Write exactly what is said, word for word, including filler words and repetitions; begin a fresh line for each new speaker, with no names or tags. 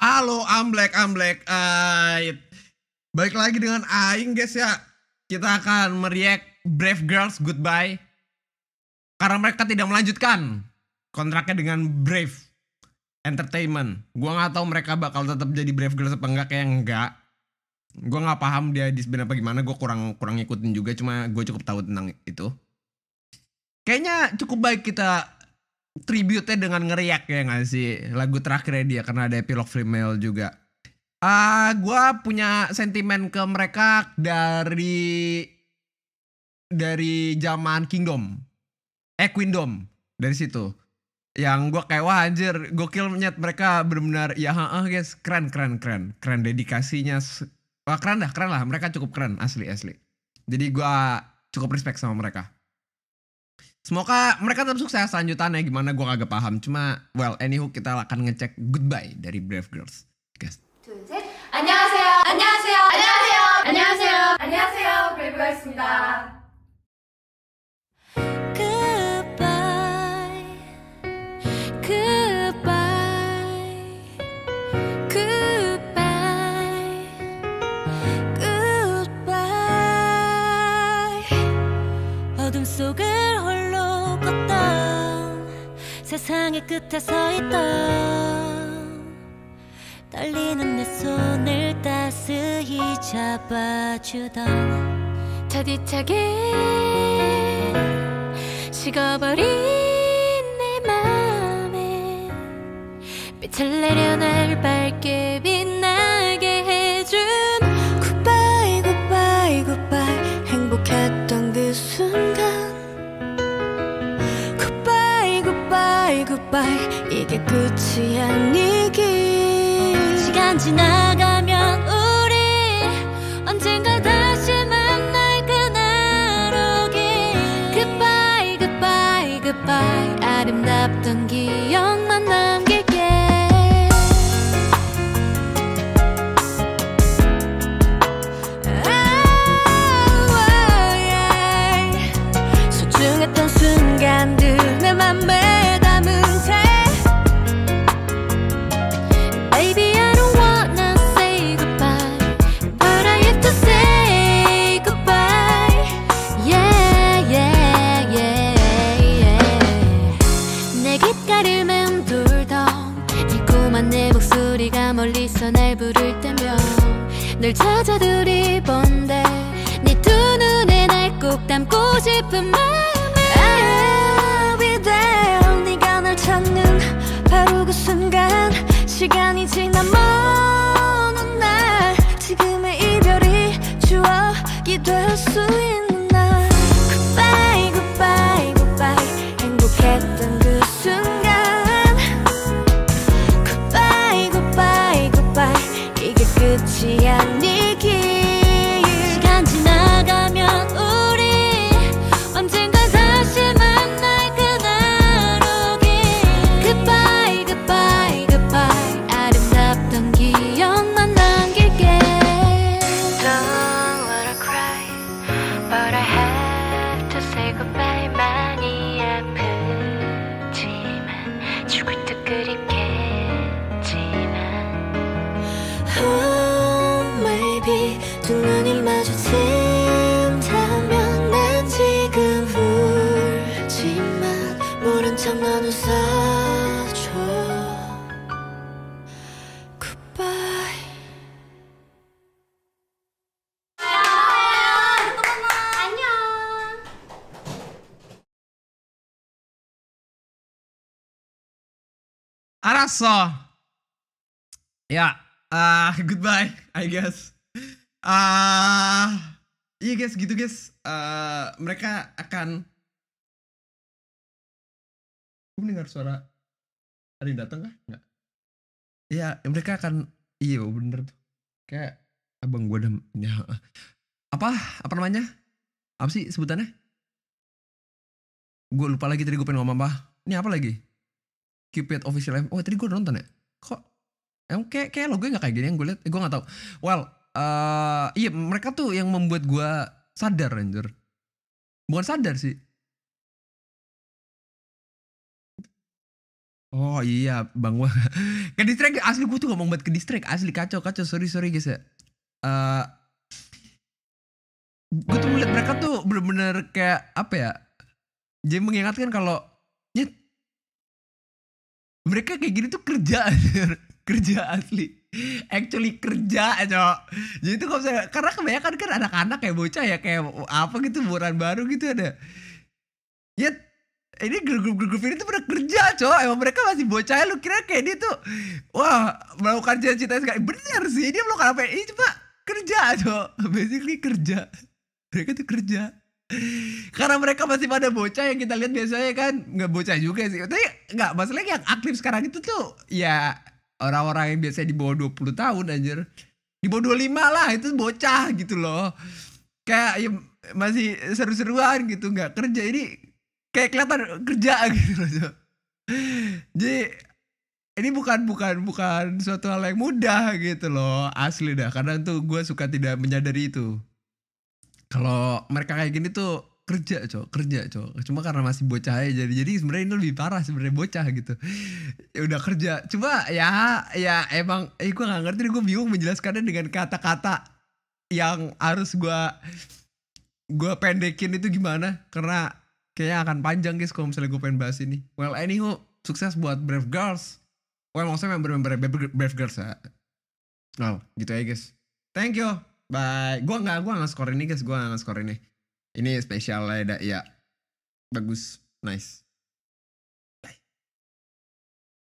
Halo Amblek, Amblek. Uh, balik lagi dengan Aing guys ya. Kita akan mereact Brave Girls Goodbye. Karena mereka tidak melanjutkan kontraknya dengan Brave Entertainment. Gua gak tahu mereka bakal tetap jadi Brave Girls apa enggak, kayak enggak. Gua gak paham dia disband apa gimana, gue kurang kurang ngikutin juga, cuma gue cukup tahu tentang itu. Kayaknya cukup baik kita tribute-nya dengan ngeriak ya gak sih, lagu terakhirnya dia, karena ada epilog female juga. Uh, gue punya sentimen ke mereka dari dari zaman Kingdom, eh Queendom, dari situ. Yang gue kayak wah anjir, gokil nyet, mereka benar-benar ya heeh guys, keren keren keren, keren dedikasinya, wah keren dah, keren lah, mereka cukup keren asli asli. Jadi gue cukup respect sama mereka. Semoga mereka tetap sukses lanjutannya, gimana gue kagak paham. Cuma well anywho, kita akan ngecek Goodbye dari Brave Girls guys.
둘, 셋. 안녕하세요. 안녕하세요. 안녕하세요. 안녕하세요. 안녕하세요. Brave Girls입니다.
Goodbye. Goodbye. Goodbye. Goodbye. 어둠 속을 홀로 걷던 세상의 끝에 서 있던 떨리는 내 손을 따스히 잡아주던 타디타게 식어버린 내 맘에 빛을 내려 날 밝게 빛나게 해준 Goodbye, goodbye, goodbye 행복했던 그 순간 Goodbye, goodbye, goodbye 이게 끝이 아니길 시간 지나가면 우리 언젠가 다시 만날 그날 오길 Goodbye, goodbye, goodbye 아름답던 기억만 남길게 소중했던 순간들 내 맘에 담은 채 Baby I don't wanna say goodbye But I have to say goodbye Yeah, yeah, yeah, yeah 내 귓가를 맴돌던 달콤한 내 목소리가 멀리서 날 부를 때면 널 찾아 두리번데 네 두 눈에 날 꼭 담고 싶은 마음에 I'll be there 네가 날 찾는 바로 그 순간 시간이 지나 먼 날 지금의 이별이 추억이 될 수 있는 날 Goodbye, goodbye, goodbye 행복했던 그 순간 Goodbye, goodbye, goodbye 이게 끝이 아니길 시간 지나가면 우리 언젠가 다시 만날 그날 오길 Goodbye, goodbye, goodbye 아름답던 기억만 남길게 Don't wanna cry But I have to say goodbye 많이 아프지만 죽을 듯 그립겠지만 Oh maybe 두 눈이 마주친다면 난 지금 울지만 모른 척 넌 웃어줘 Goodbye
안녕.
알았어. Ya, uh, goodbye, I guess. Ah, iya guys, gitu guys. Uh, mereka akan. Gue mendengar suara ada yang datang kah? Enggak. Iya, mereka akan. Iya bener tuh. Kayak abang gue ada. Ya, apa? Apa namanya? Apa sih sebutannya? Gue lupa lagi tadi gue pengen ngomong apa. Ini apa lagi? Cupid official M. Oh tadi gue nonton ya. Kok? Emang kayak kayak logo nggak kayak gini yang gue lihat. Eh, gue nggak tahu. Well, uh, iya mereka tuh yang membuat gue sadar anjir. Bukan sadar sih. Oh iya Bang Wah. Ke distract asli gue tuh ngomong banget ke distract asli kacau kacau sorry sorry guys ya. Eh gue tuh melihat mereka tuh bener-bener kayak apa ya? Jadi mengingatkan kalau ya, mereka kayak gini tuh kerja kerja asli. Actually kerja cok. Jadi tuh kalau misalnya, karena kebanyakan kan anak-anak kayak bocah ya kayak apa gitu umuran baru gitu ada. Ya ini grup-grup ini tuh pada kerja cok. Emang mereka masih bocah lu kira kayak dia tuh wah melakukan cita-cita sekali. Bener sih dia melakukan apa ini cuma kerja cok. Basically kerja. Mereka tuh kerja. Karena mereka masih pada bocah yang kita lihat biasanya kan nggak bocah juga sih. Tapi nggak masalahnya yang aktif sekarang itu tuh ya orang-orang yang biasanya di bawah dua puluh tahun anjir. Di bawah dua puluh lima lah itu bocah gitu loh. Kayak ya, masih seru-seruan gitu nggak kerja ini kayak kelihatan kerja gitu loh. Cok. Jadi ini bukan bukan bukan suatu hal yang mudah gitu loh asli dah. Kadang tuh gue suka tidak menyadari itu. Kalau mereka kayak gini tuh kerja cok kerja cok cuma karena masih bocah aja jadi jadi sebenarnya ini lebih parah sebenarnya bocah gitu ya udah kerja cuma ya ya emang eh gue nggak ngerti gue bingung menjelaskannya dengan kata-kata yang harus gue gue pendekin itu gimana karena kayaknya akan panjang guys kalau misalnya gue pengen bahas ini. Well anywho sukses buat Brave Girls. Well maksudnya member-member Brave Girls ya. Oh gitu aja guys. Thank you. Bye. Gue gak, gue gak skor ini guys. Gue gak skor ini. Ini spesial ya. Ya. Bagus. Nice.